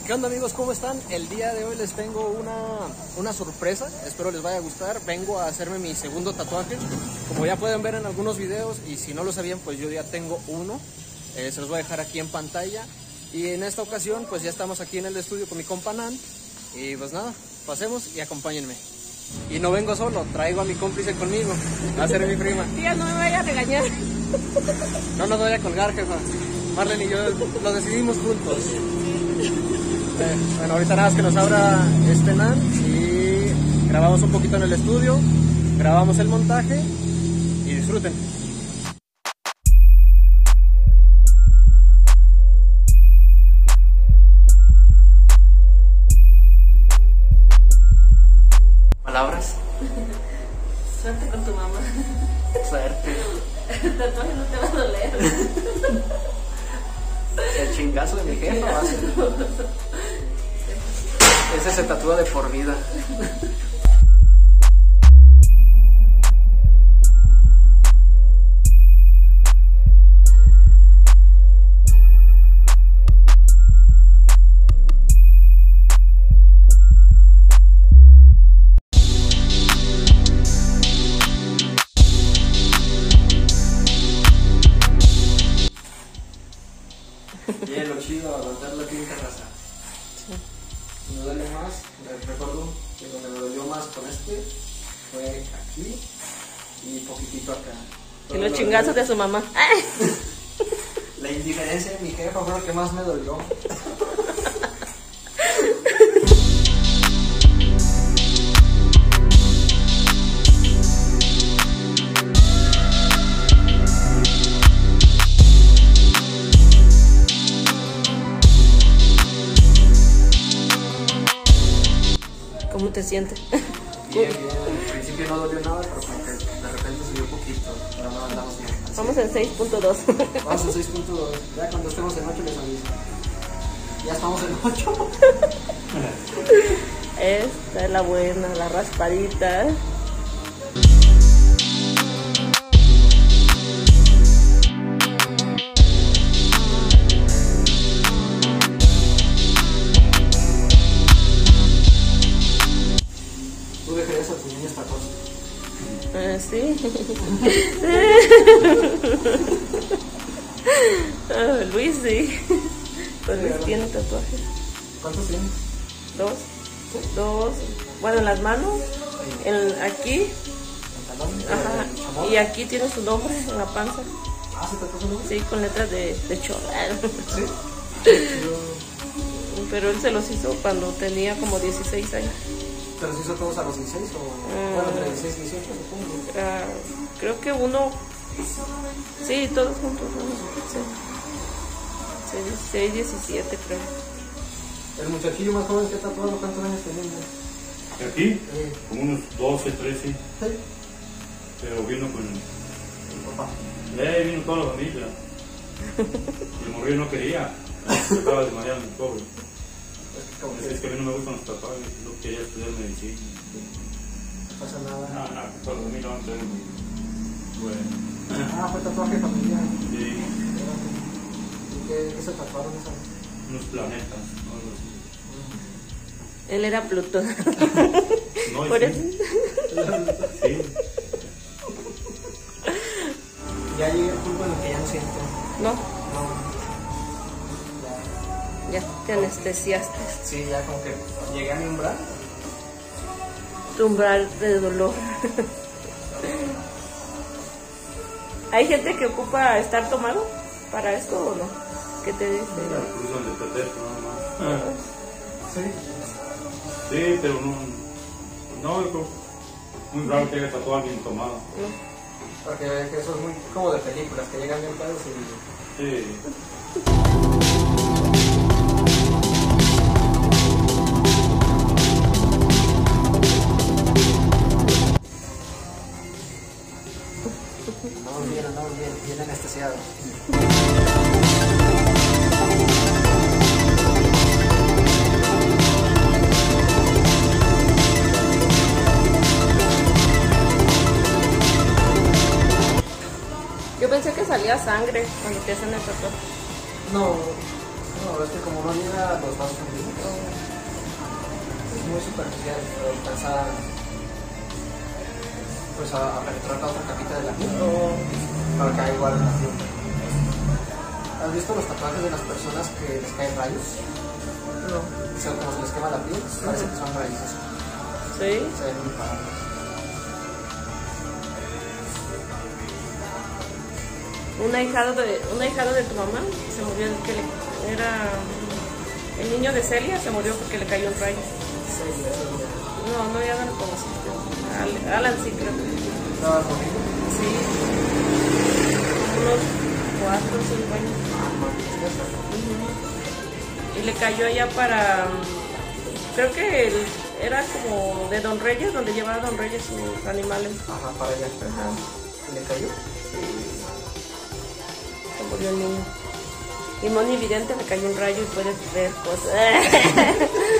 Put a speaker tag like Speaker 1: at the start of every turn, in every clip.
Speaker 1: ¿Qué onda, amigos? ¿Cómo están? El día de hoy les tengo una sorpresa, espero les vaya a gustar. Vengo a hacerme mi segundo tatuaje, como ya pueden ver en algunos videos, y si no lo sabían, pues yo ya tengo uno. Se los voy a dejar aquí en pantalla. Y en esta ocasión pues ya estamos aquí en el estudio con mi compa Nan. Y pues nada, pasemos y acompáñenme. Y no vengo solo, traigo a mi cómplice conmigo, va a ser mi prima.
Speaker 2: Tía, no me vaya a regañar.
Speaker 1: No nos voy a colgar, jefa. Marlene y yo lo decidimos juntos. Bueno, ahorita nada más que nos abra Nan y grabamos un poquito en el estudio, grabamos el montaje y disfruten. ¿Palabras?
Speaker 2: Suerte con tu mamá.
Speaker 1: Suerte.
Speaker 2: El tatuaje no te va a doler.
Speaker 1: El chingazo de mi jefa va a ser. Ese se tatúa de por vida. Bien, lo chido, aguantar la tinta, raza. Sí. Me duele más, recuerdo que donde me dolió más con este fue aquí y poquitito acá.
Speaker 2: Y los chingazos de su mamá.
Speaker 1: La indiferencia de mi jefa fue lo que más me dolió.
Speaker 2: ¿Cómo te sientes?
Speaker 1: Bien, bien. Al principio no dolió nada, pero como que de repente subió un poquito. Pero no andamos bien. Así.
Speaker 2: Vamos en 6.2.
Speaker 1: Vamos en 6.2. Ya cuando estemos en 8 les aviso. Ya estamos en 8.
Speaker 2: Esta es la buena, la raspadita.
Speaker 1: ¿Tú dejarías a tus niños tatuados?
Speaker 2: Sí. Luis, sí. Pues Luis tiene tatuajes.
Speaker 1: ¿Cuántos tienes?
Speaker 2: Dos. Bueno, en las manos, aquí.
Speaker 1: ¿Pantalón?
Speaker 2: Ajá. Y aquí tiene su nombre en la panza.
Speaker 1: Ah, ¿se tatuó su nombre?
Speaker 2: Sí, con letras de chola.
Speaker 1: Sí.
Speaker 2: Pero él se los hizo cuando tenía como 16 años.
Speaker 1: ¿Te los hizo todos a los 16 o bueno, entre 16 y 18 supongo?
Speaker 2: Creo que uno. Sí, todos juntos. Sí. 16, 17 creo.
Speaker 1: El muchachillo más joven que tatuado, ¿cuántos años tenía?
Speaker 3: Aquí, como unos 12, 13,
Speaker 1: Sí.
Speaker 3: pero vino con...
Speaker 1: El papá.
Speaker 3: Vino toda la familia. El morrillo no quería, estaba demasiado pobre. Es que a mí no me gustan los tatuajes, yo quería estudiar medicina.
Speaker 1: No pasa nada.
Speaker 3: No, para mí no, entonces, bueno.
Speaker 1: Ah, fue tatuaje familiar.
Speaker 3: Sí,
Speaker 1: ¿Y qué se tatuaron esa vez?
Speaker 3: unos planetas, ¿no?
Speaker 2: Él era Plutón.
Speaker 3: No,
Speaker 2: Por
Speaker 3: sí.
Speaker 2: eso.
Speaker 3: Sí.
Speaker 1: Ya llega el punto en el que ya no siento.
Speaker 2: No,
Speaker 1: No.
Speaker 2: ya te anestesiaste.
Speaker 1: Sí, ya como que llegué a mi umbral.
Speaker 2: Tu umbral de dolor. ¿Hay gente que ocupa estar tomado para esto o no? ¿Qué te dice?
Speaker 3: Cruzan de pretexto nada más.
Speaker 1: Sí.
Speaker 3: Sí, pero no, yo creo muy raro que haya tatuado a alguien tomado.
Speaker 1: Porque eso es muy como de películas, que llegan bien pedos y...
Speaker 3: Sí.
Speaker 1: Andamos bien anestesiados.
Speaker 2: Yo pensé que salía sangre cuando te hacen el tatuaje.
Speaker 1: No, es que como no llega a los vasos sanguíneos, es muy superficial, pero alcanza pues a penetrar la otra capita de la piel para que haga igual la piel. ¿Has visto los tatuajes de las personas que les caen rayos?
Speaker 2: No.
Speaker 1: O sea, como se les quema la piel, parece que son raíces.
Speaker 2: ¿Sí?
Speaker 1: Se ven muy padres.
Speaker 2: Un ahijado de tu mamá se murió, era el niño de Celia, se murió porque le cayó un rayo. No, ya no lo conociste. Alan sí, creo que.
Speaker 1: ¿Estaba conmigo?
Speaker 2: Sí. Unos 4 o 5 años. Y le cayó allá para. Creo que era como de Don Reyes, donde llevaba Don Reyes sus animales.
Speaker 1: Ajá, para allá.
Speaker 2: Ajá.
Speaker 1: ¿Y le cayó?
Speaker 2: Se murió el niño. Y Moni Vidente le cayó un rayo y puedes ver cosas.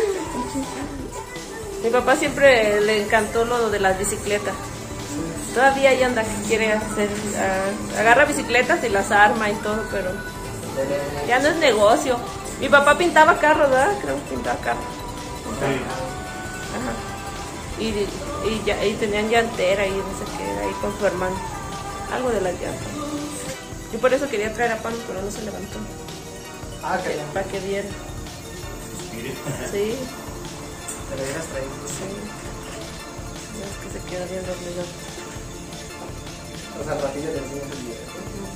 Speaker 2: Mi papá siempre le encantó lo de las bicicletas. Todavía ahí anda que quiere hacer, agarra bicicletas y las arma y todo, pero ya no es negocio. Mi papá pintaba carros, ¿verdad? Creo que pintaba carros. Ajá. Y tenían llantera y no sé qué, ahí con su hermano. Algo de las llantas. Yo por eso quería traer a Pano, pero no se levantó.
Speaker 1: Ah, que
Speaker 2: Para que viera. Sí.
Speaker 1: te lo hubieras traído.
Speaker 2: Sí. No, es que se queda bien dormido.
Speaker 1: O sea, al ratillo le enseñas el video.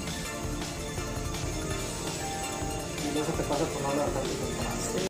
Speaker 1: Y no se te pasa por no levantar tu temporada.
Speaker 2: Sí.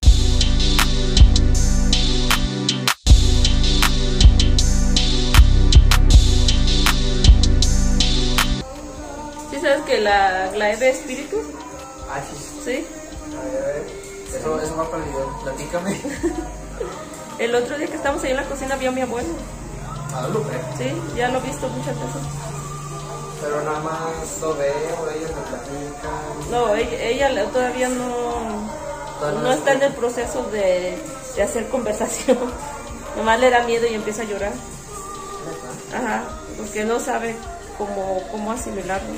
Speaker 2: ¿Sí sabes que la es de espíritus?
Speaker 1: Ah, sí.
Speaker 2: Sí.
Speaker 1: A ver. Eso va para el video. Platícame.
Speaker 2: El otro día que estábamos ahí en la cocina vio a mi abuelo.
Speaker 1: Ah, lo creo.
Speaker 2: Sí, ya lo he visto muchas veces.
Speaker 1: Pero nada más lo veo, ellos me platican.
Speaker 2: No, ella todavía no está en el proceso de hacer conversación. Nomás le da miedo y empieza a llorar. Ajá, porque no sabe cómo asimilarlo.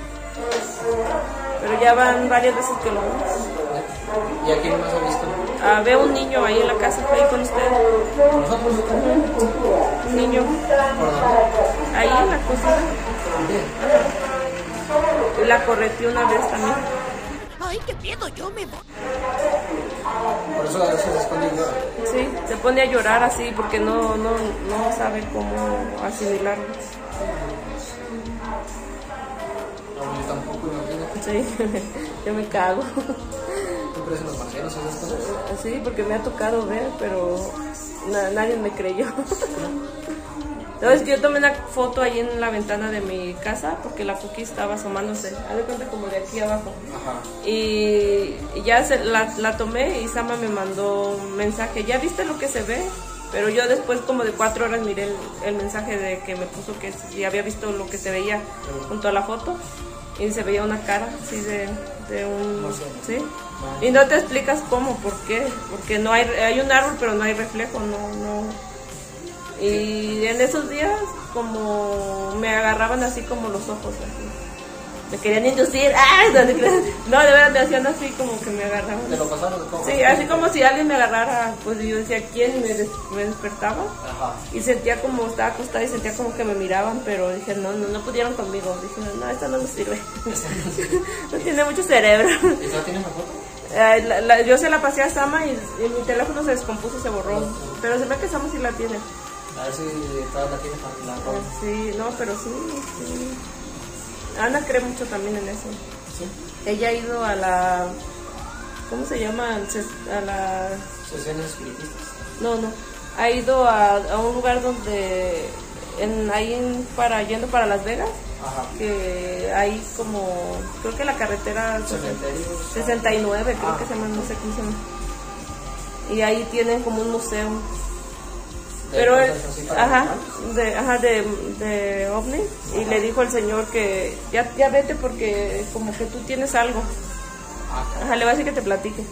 Speaker 2: Pero ya van varias veces que lo vemos.
Speaker 1: ¿Y a quién más ha visto?
Speaker 2: Veo un niño ahí en la casa, ahí con usted.
Speaker 1: ¿Nosotros?
Speaker 2: Un niño
Speaker 1: ¿Por dónde?
Speaker 2: ahí en la cocina. Y la correteé una vez también.
Speaker 4: Ay, qué miedo, yo me voy.
Speaker 1: Por eso a veces se esconde y llora.
Speaker 2: Sí, se pone a llorar así porque no sabe cómo asimilarlo.
Speaker 1: No, yo tampoco, imagínate.
Speaker 2: Sí, yo me cago.
Speaker 1: ¿Tú crees en los marcianos o esas cosas?
Speaker 2: Sí, porque me ha tocado ver, pero nadie me creyó. No, es que yo tomé una foto ahí en la ventana de mi casa porque la Cookie estaba asomándose. Haz de cuenta como de aquí abajo.
Speaker 1: Ajá.
Speaker 2: Y ya la tomé y Sama me mandó un mensaje. ¿Ya viste lo que se ve? Pero yo después como de 4 horas miré el mensaje de que me puso que ya había visto lo que se veía junto a la foto. Y se veía una cara así de un... ¿Sí? Y no te explicas cómo, por qué. Porque no hay un árbol pero no hay reflejo, no. Y en esos días como me agarraban así como los ojos así. Me querían inducir. No, de verdad me hacían así como que me agarraban.
Speaker 1: ¿Te lo pasaron? ¿Cómo?
Speaker 2: Sí, así como si alguien me agarrara, pues yo decía ¿quién? Me despertaba.
Speaker 1: Ajá.
Speaker 2: Y sentía como, estaba acostada y sentía como que me miraban, pero dije, no pudieron conmigo. Dije, no, esta no me sirve. No tiene mucho cerebro.
Speaker 1: ¿Y tú tienes la foto?
Speaker 2: Yo se la pasé a Sama y mi teléfono se descompuso, se borró. Pero se ve que Sama sí la tiene.
Speaker 1: A ver si todas la tienes para la ropa.
Speaker 2: Sí, no, pero sí. Ana cree mucho también en eso.
Speaker 1: ¿Sí?
Speaker 2: Ella ha ido a la... ¿Cómo se llama? A la...
Speaker 1: Sesiones espiritistas.
Speaker 2: No. Ha ido a un lugar donde... yendo para Las Vegas.
Speaker 1: Ajá.
Speaker 2: Que hay como... Creo que la carretera...
Speaker 1: Cementerios.
Speaker 2: 69, creo que se llama, no sé cómo se llama. Y ahí tienen como un museo. Pero él, de ovni, y le dijo al señor que ya vete porque como que tú tienes algo. Ajá, le va a decir que te platique.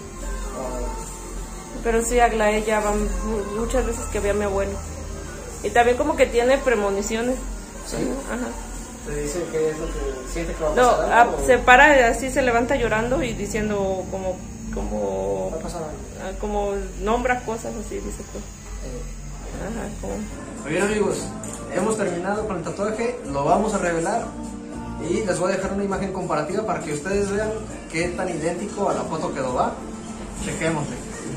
Speaker 2: Pero sí, Aglaé ya van muchas veces que ve a mi abuelo. Y también como que tiene premoniciones.
Speaker 1: ¿Sí?
Speaker 2: Ajá.
Speaker 1: ¿Te dice qué es lo que siente que va a
Speaker 2: No,
Speaker 1: pasar?
Speaker 2: se para así, se levanta llorando y diciendo como como,
Speaker 1: Va a pasar algo.
Speaker 2: como nombra cosas así, dice pues. Ajá, como...
Speaker 1: Muy bien, amigos, hemos terminado con el tatuaje, lo vamos a revelar y les voy a dejar una imagen comparativa para que ustedes vean qué tan idéntico a la foto quedó, ¿va? Chequémosle.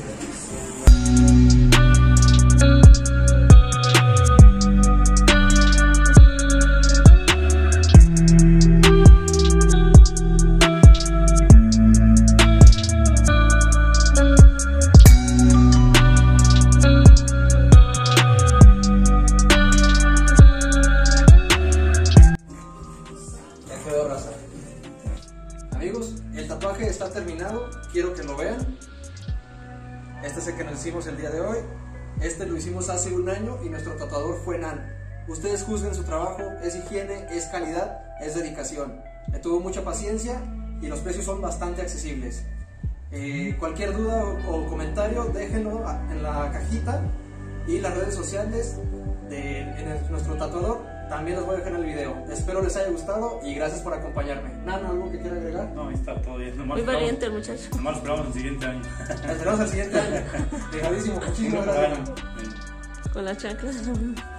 Speaker 1: Amigos, el tatuaje está terminado, quiero que lo vean. Este es el que nos hicimos el día de hoy. Este lo hicimos hace un año y nuestro tatuador fue Nan. Ustedes juzguen su trabajo, es higiene, es calidad, es dedicación. Le tuvo mucha paciencia y los precios son bastante accesibles. Cualquier duda o comentario déjenlo en la cajita y las redes sociales de nuestro tatuador también los voy a dejar en el video. Espero les haya gustado y gracias por acompañarme. Nana, ¿algo que quiera agregar?
Speaker 3: No, ahí está todo bien.
Speaker 2: Muy valiente el muchacho.
Speaker 3: Nomás esperamos el siguiente año.
Speaker 1: Nos esperamos el siguiente año. Pegadísimo, muchísimas gracias.
Speaker 2: Con la chancla.